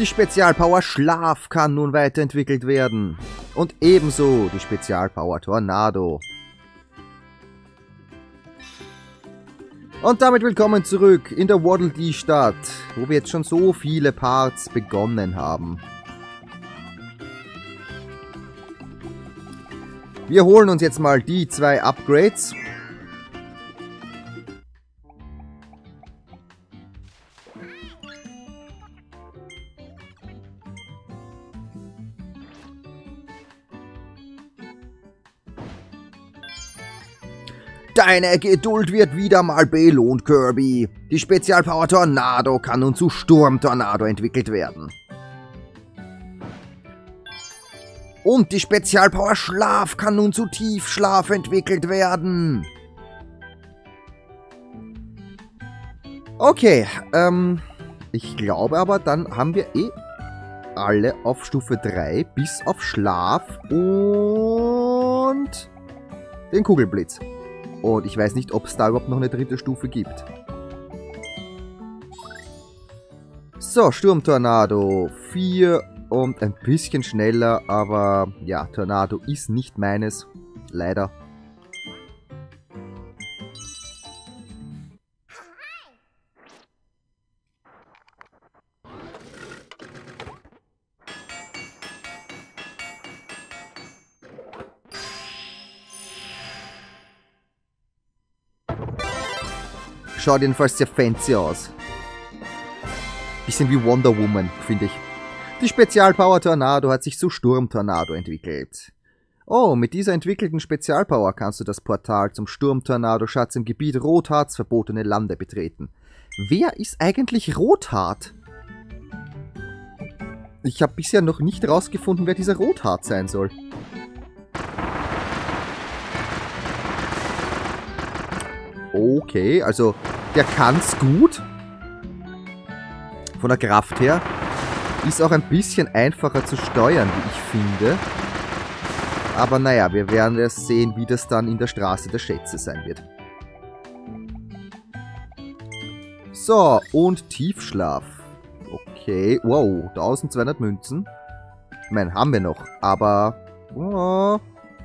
Die Spezialpower Schlaf kann nun weiterentwickelt werden. Und ebenso die Spezialpower Tornado. Und damit willkommen zurück in der Waddle Dee Stadt, wo wir jetzt schon so viele Parts begonnen haben. Wir holen uns jetzt mal die 2 Upgrades. Deine Geduld wird wieder mal belohnt, Kirby. Die Spezialpower Tornado kann nun zu Sturmtornado entwickelt werden. Und die Spezialpower Schlaf kann nun zu Tiefschlaf entwickelt werden. Okay, ich glaube aber, dann haben wir alle auf Stufe 3, bis auf Schlaf und den Kugelblitz. Und ich weiß nicht, ob es da überhaupt noch eine 3. Stufe gibt. So, Sturmtornado 4 und ein bisschen schneller, aber ja, Tornado ist nicht meines, leider. Schaut jedenfalls sehr fancy aus. Bisschen wie Wonder Woman, finde ich. Die Spezialpower Tornado hat sich zu Sturmtornado entwickelt. Oh, mit dieser entwickelten Spezialpower kannst du das Portal zum Sturmtornado-Schatz im Gebiet Rotharts verbotene Lande betreten. Wer ist eigentlich Rothart? Ich habe bisher noch nicht herausgefunden, wer dieser Rothart sein soll. Okay, also der kann's gut. Von der Kraft her. Ist auch ein bisschen einfacher zu steuern, wie ich finde. Aber naja, wir werden erst sehen, wie das dann in der Straße der Schätze sein wird. So, und Tiefschlaf. Okay, wow, 1200 Münzen. Ich meine, haben wir noch, aber... Oh.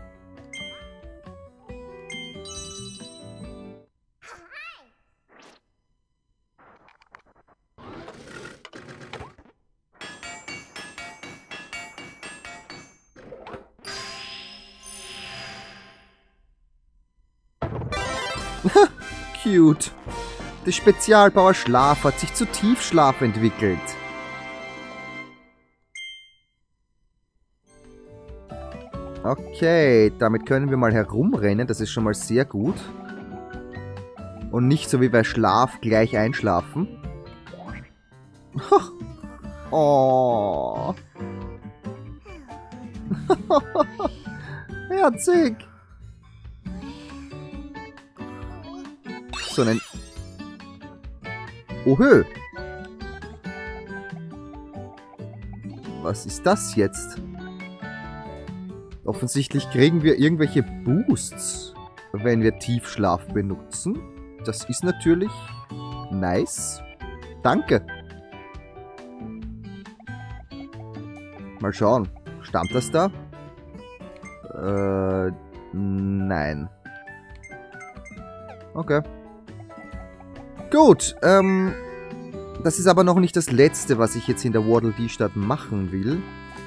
Cute. Die Spezialpower Schlaf hat sich zu Tiefschlaf entwickelt. Okay, damit können wir mal herumrennen, das ist schon mal sehr gut. Und nicht so wie bei Schlaf gleich einschlafen. Oh. Herzig. So einen... Ohö. Was ist das jetzt? Offensichtlich kriegen wir irgendwelche Boosts, wenn wir Tiefschlaf benutzen. Das ist natürlich nice. Danke. Mal schauen. Stand das da? Nein. Okay. Gut, das ist aber noch nicht das Letzte, was ich jetzt in der Waddle Dee Stadt machen will.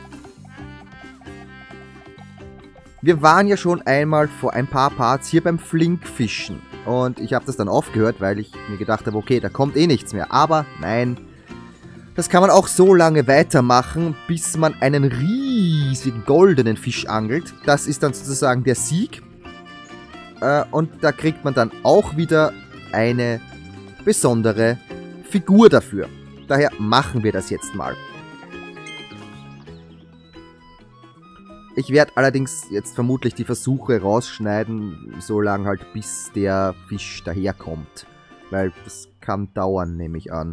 Wir waren ja schon einmal vor ein paar Parts hier beim Flinkfischen. Und ich habe das dann aufgehört, weil ich mir gedacht habe, okay, da kommt eh nichts mehr. Aber nein, das kann man auch so lange weitermachen, bis man einen riesigen goldenen Fisch angelt. Das ist dann sozusagen der Sieg. Und da kriegt man dann auch wieder eine besondere Figur dafür. Daher machen wir das jetzt mal. Ich werde allerdings jetzt vermutlich die Versuche rausschneiden, so lange halt bis der Fisch daherkommt. Weil das kann dauern, nehme ich an.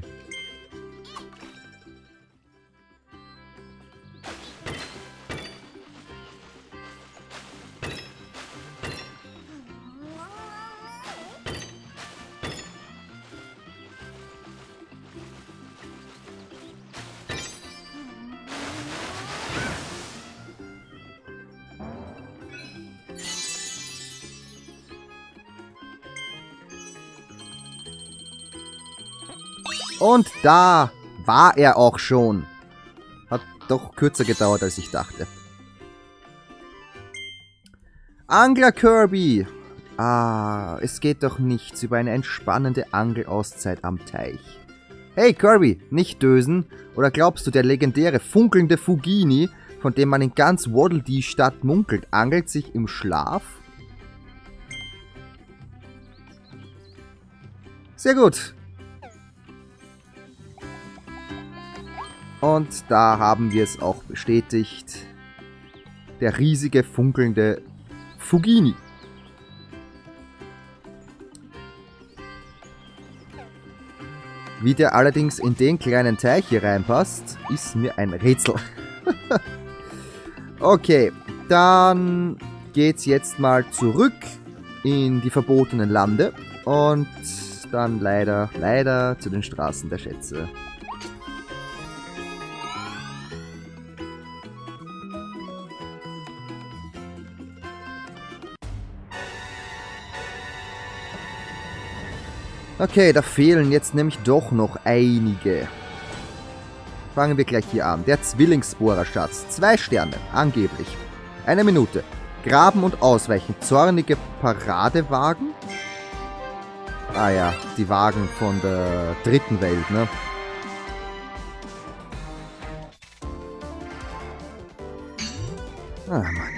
Und da war er auch schon. Hat doch kürzer gedauert, als ich dachte. Angler Kirby. Ah, es geht doch nichts über eine entspannende Angelauszeit am Teich. Hey Kirby, nicht dösen. Oder glaubst du, der legendäre funkelnde Fugini, von dem man in ganz Waddle Dee Stadt munkelt, angelt sich im Schlaf? Sehr gut. Und da haben wir es auch bestätigt. Der riesige, funkelnde Fugini. Wie der allerdings in den kleinen Teich hier reinpasst, ist mir ein Rätsel. Okay, dann geht's jetzt mal zurück in die verbotenen Lande und dann leider zu den Straßen der Schätze. Okay, da fehlen jetzt nämlich doch noch einige. Fangen wir gleich hier an. Der Zwillingsbohrerschatz. 2 Sterne, angeblich. 1 Minute. Graben und ausweichen. Zornige Paradewagen. Ah ja, die Wagen von der dritten Welt, ne? Ah, Mann.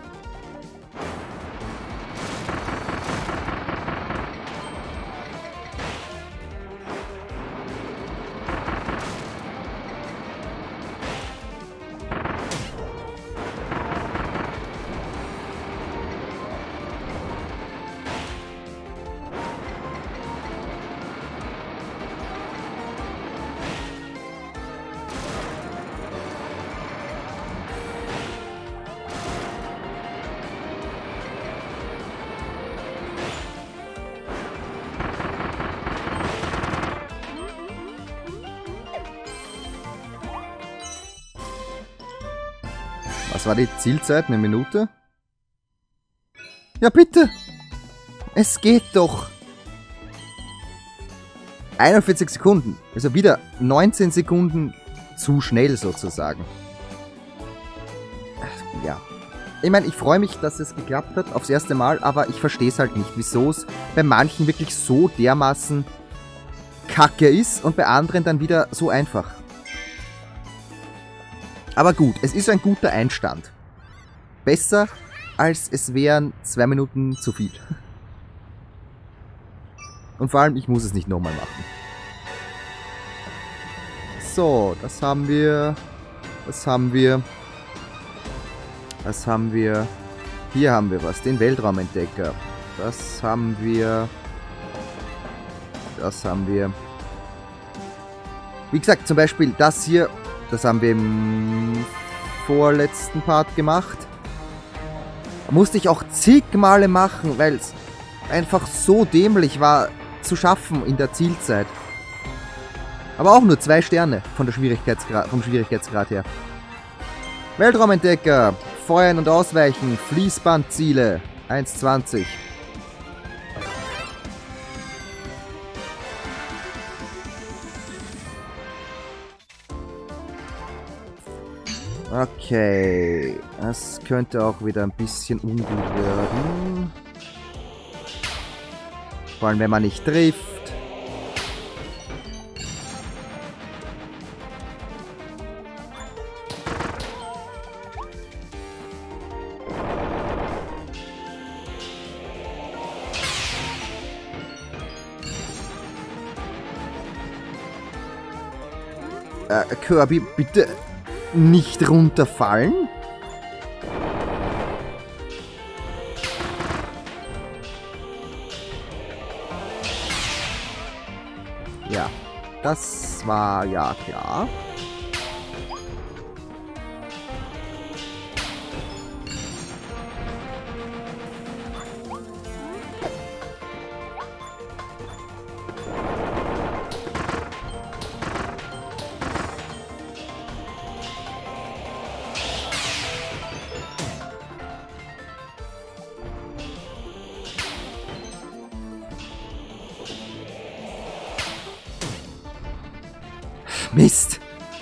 Was war die Zielzeit? 1 Minute? Ja, bitte! Es geht doch! 41 Sekunden. Also wieder 19 Sekunden zu schnell sozusagen. Ja. Ich meine, ich freue mich, dass es geklappt hat aufs erste Mal, aber ich verstehe es halt nicht, wieso es bei manchen wirklich so dermaßen kacke ist und bei anderen dann wieder so einfach. Aber gut, es ist ein guter Einstand. Besser, als es wären 2 Minuten zu viel. Und vor allem, ich muss es nicht nochmal machen. So, das haben wir. Was haben wir? Was haben wir? Hier haben wir was, den Weltraumentdecker. Das haben wir. Das haben wir. Wie gesagt, zum Beispiel das hier. Das haben wir im vorletzten Part gemacht. Musste ich auch zig Male machen, weil es einfach so dämlich war zu schaffen in der Zielzeit. Aber auch nur 2 Sterne von der vom Schwierigkeitsgrad her. Weltraumentdecker, Feuern und Ausweichen, Fließbandziele, 1,20. Okay, das könnte auch wieder ein bisschen ungut werden. Vor allem, wenn man nicht trifft. Kirby, bitte nicht runterfallen. Ja, das war ja klar. Mist.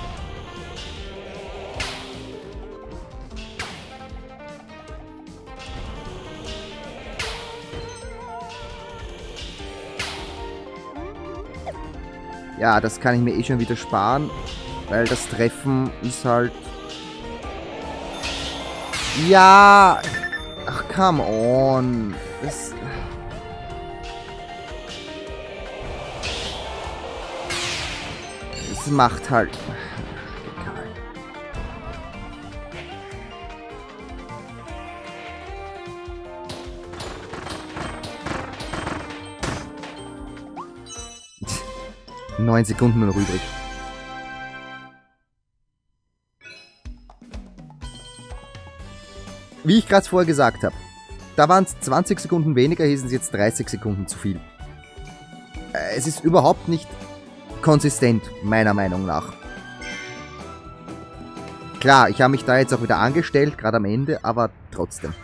Ja, das kann ich mir eh schon wieder sparen, weil das Treffen ist halt... Ja! Ach, come on! Das... Es macht halt... Egal. Neun Sekunden nur noch übrig. Wie ich gerade vorher gesagt habe, da waren es 20 Sekunden weniger, hier sind es jetzt 30 Sekunden zu viel. Es ist überhaupt nicht konsistent, meiner Meinung nach. Klar, ich habe mich da jetzt auch wieder angestellt, gerade am Ende, aber trotzdem.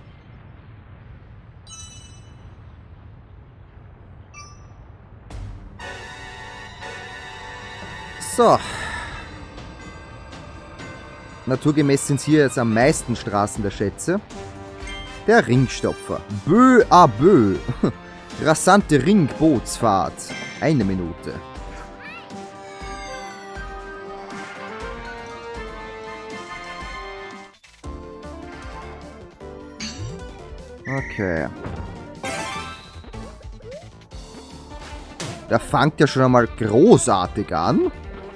So. Naturgemäß sind es hier jetzt am meisten Straßen der Schätze. Der Ringstopfer. Bö a bö. Rasante Ringbootsfahrt. 1 Minute. Okay. Der fängt ja schon einmal großartig an.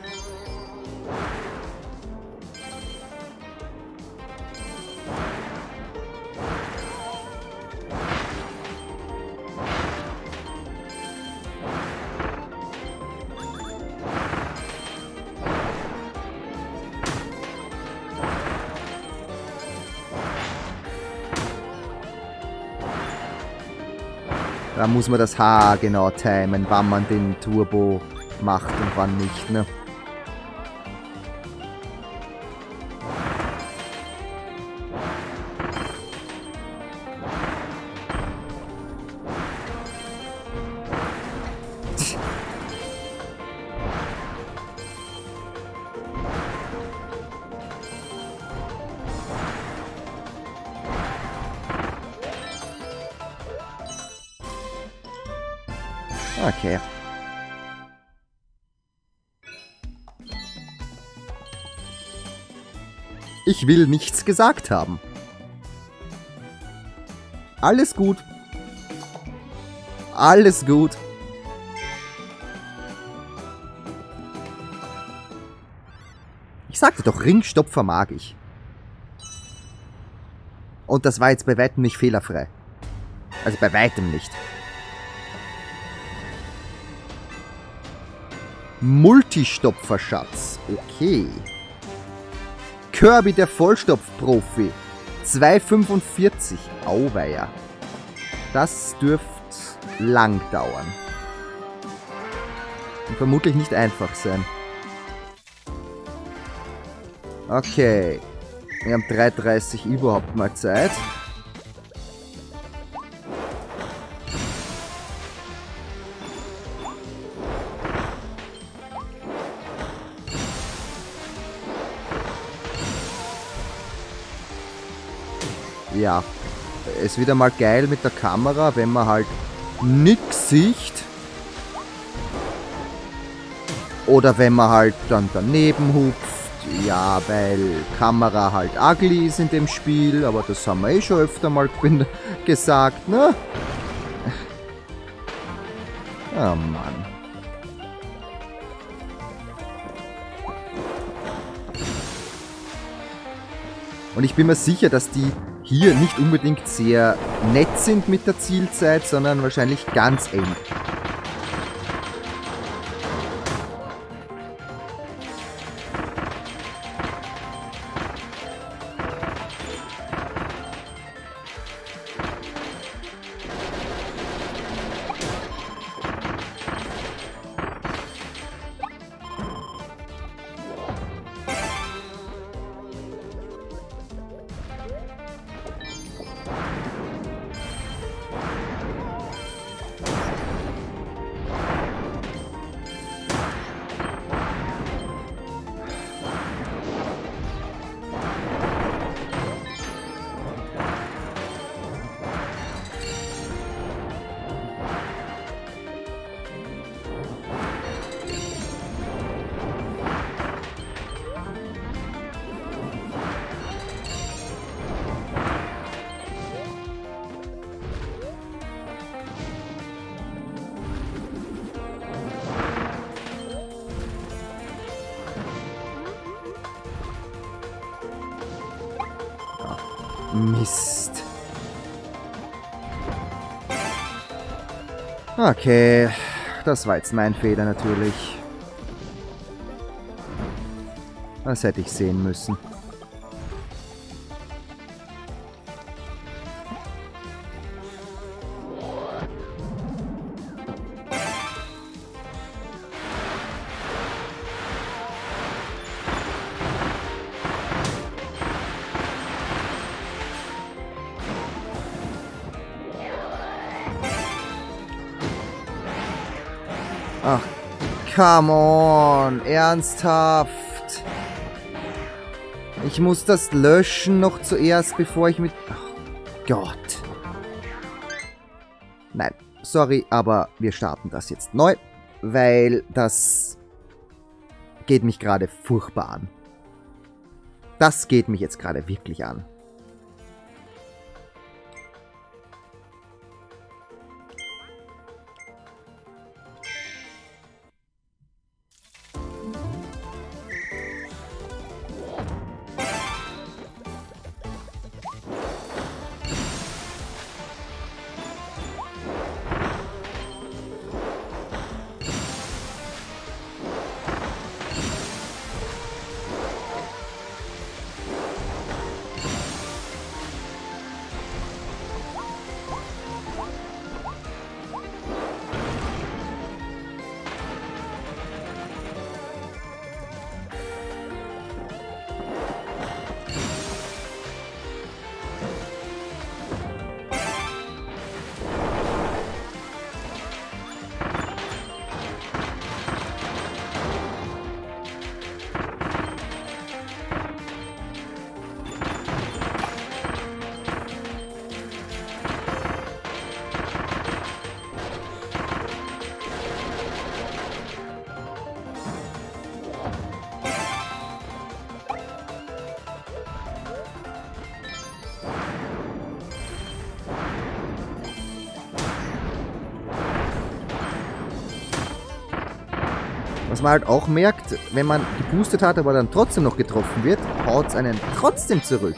Da muss man das Haar genau timen, wann man den Turbo macht und wann nicht, ne? Okay. Ich will nichts gesagt haben. Alles gut. Alles gut. Ich sagte doch, Ringstopfer mag ich. Und das war jetzt bei weitem nicht fehlerfrei. Also bei weitem nicht. Multistopferschatz. Okay. Kirby, der Vollstopfprofi. 2,45. Auweia. Das dürfte lang dauern. Und vermutlich nicht einfach sein. Okay. Wir haben 3,30 überhaupt mal Zeit. Ja, ist wieder mal geil mit der Kamera, wenn man halt nix sieht. Oder wenn man halt dann daneben hupft. Ja, weil Kamera halt ugly ist in dem Spiel, aber das haben wir eh schon öfter mal gesagt, ne? Oh Mann. Und ich bin mir sicher, dass die hier nicht unbedingt sehr nett sind mit der Zielzeit, sondern wahrscheinlich ganz eng. Mist. Okay, das war jetzt mein Fehler natürlich. Das hätte ich sehen müssen. Ach, come on, ernsthaft. Ich muss das löschen noch zuerst, bevor ich mit... Oh Gott. Nein, sorry, aber wir starten das jetzt neu, weil das geht mich gerade furchtbar an. Das geht mich jetzt gerade wirklich an. Was man halt auch merkt, wenn man geboostet hat, aber dann trotzdem noch getroffen wird, haut es einen trotzdem zurück.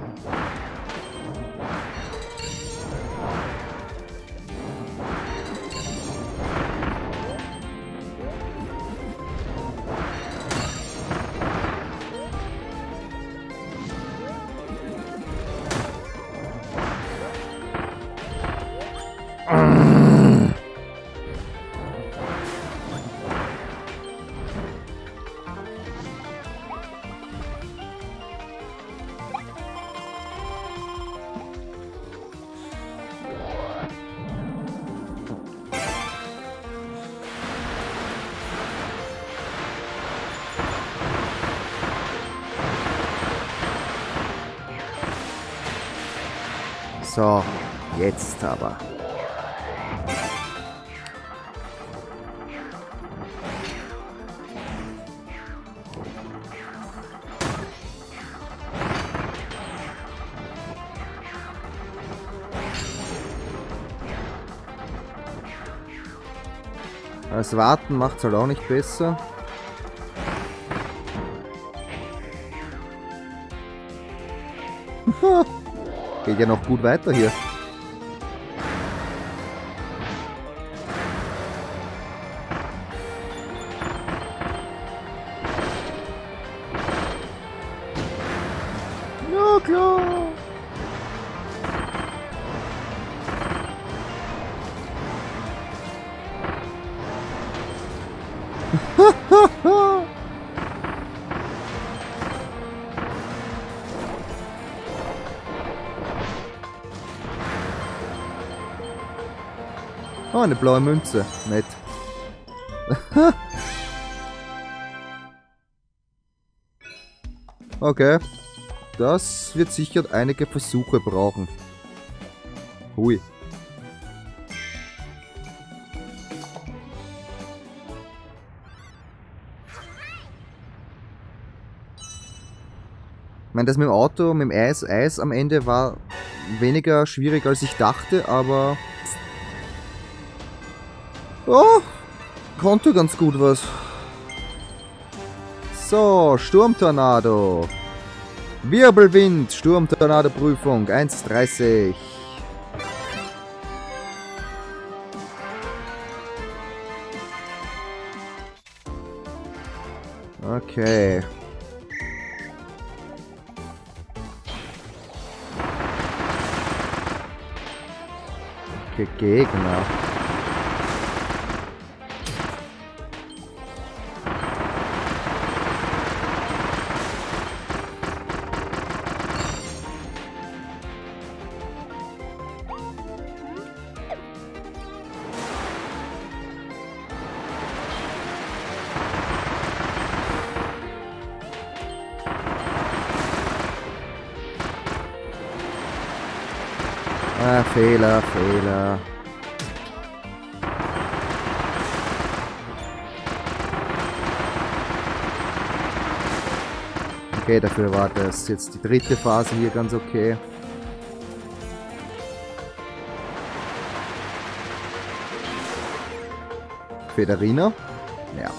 So, jetzt aber. Das Warten macht es halt auch nicht besser. Geht ja noch gut weiter hier. Ja, klar. Oh, eine blaue Münze. Nett. Okay. Das wird sicher einige Versuche brauchen. Hui. Ich meine, das mit dem Auto, mit dem Eis am Ende war weniger schwierig als ich dachte, aber... Oh, konnte ganz gut was. So, Sturmtornado. Wirbelwind, Sturmtornado-Prüfung, 1,30. Okay. Okay, Gegner. Ah, Fehler, Fehler. Okay, dafür war das jetzt die dritte Phase hier ganz okay. Federina? Ja.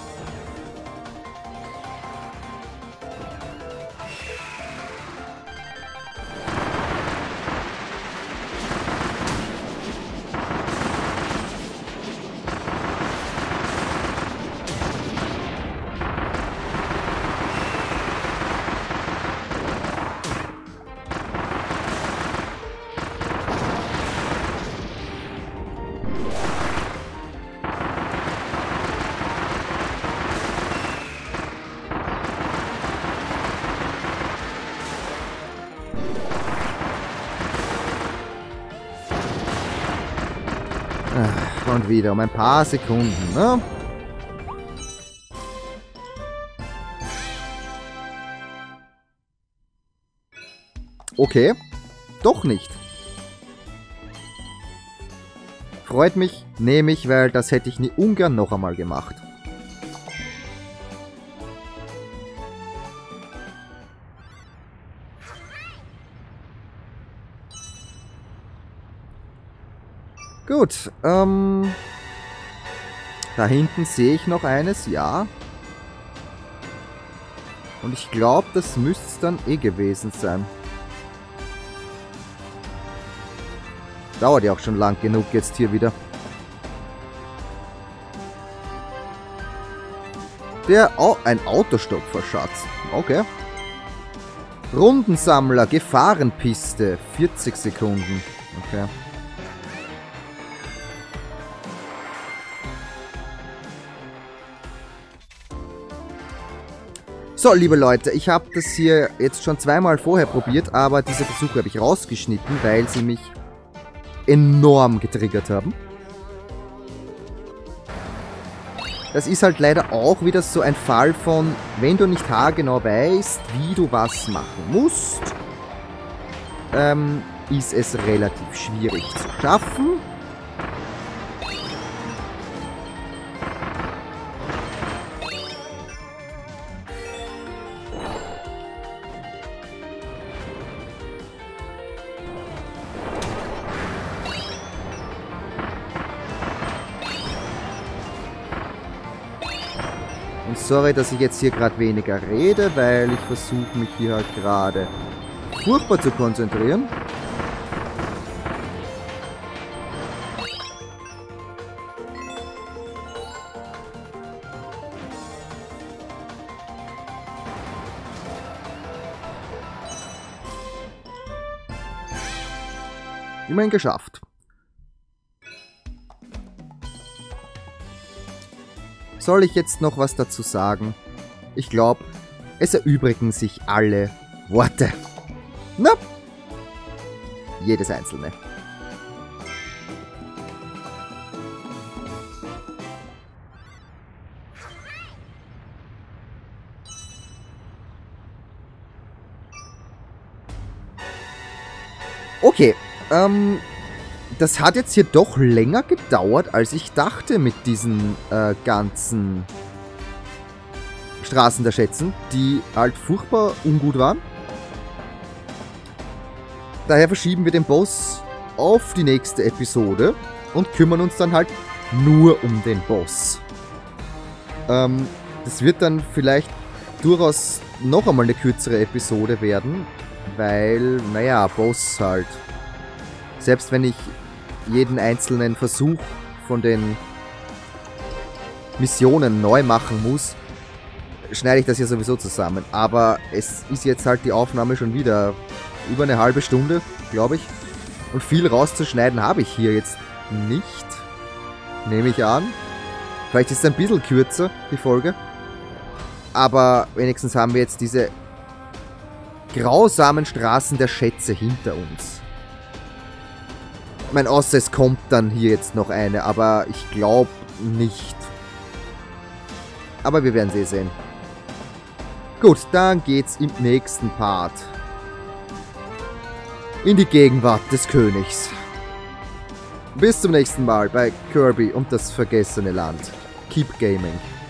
Und wieder um ein paar Sekunden, ne? Okay, doch nicht. Freut mich, nehme ich, weil das hätte ich nie ungern noch einmal gemacht. Gut, da hinten sehe ich noch eines, ja. Und ich glaube, das müsste es dann eh gewesen sein. Dauert ja auch schon lang genug jetzt hier wieder. Ein Autostopfer, Schatz. Okay. Rundensammler, Gefahrenpiste, 40 Sekunden. Okay. So, liebe Leute, ich habe das hier jetzt schon zweimal vorher probiert, aber diese Versuche habe ich rausgeschnitten, weil sie mich enorm getriggert haben. Das ist halt leider auch wieder so ein Fall von, wenn du nicht haargenau weißt, wie du was machen musst, ist es relativ schwierig zu schaffen. Und sorry, dass ich jetzt hier gerade weniger rede, weil ich versuche mich hier halt gerade furchtbar zu konzentrieren. Immerhin geschafft. Soll ich jetzt noch was dazu sagen? Ich glaube, es erübrigen sich alle Worte. Na? Jedes einzelne. Okay, das hat jetzt hier doch länger gedauert, als ich dachte mit diesen ganzen Straßen der Schätzen, die halt furchtbar ungut waren. Daher verschieben wir den Boss auf die nächste Episode und kümmern uns dann halt nur um den Boss. Das wird dann vielleicht durchaus noch einmal eine kürzere Episode werden, weil, naja, Boss halt. Selbst wenn ich jeden einzelnen Versuch von den Missionen neu machen muss, schneide ich das ja sowieso zusammen. Aber es ist jetzt halt die Aufnahme schon wieder über eine halbe Stunde, glaube ich. Und viel rauszuschneiden habe ich hier jetzt nicht, nehme ich an. Vielleicht ist es ein bisschen kürzer, die Folge. Aber wenigstens haben wir jetzt diese grausamen Straßen der Schätze hinter uns. Ich meine, außer es kommt dann hier jetzt noch eine, aber ich glaube nicht. Aber wir werden sie sehen. Gut, dann geht's im nächsten Part in die Gegenwart des Königs. Bis zum nächsten Mal bei Kirby und das vergessene Land. Keep Gaming.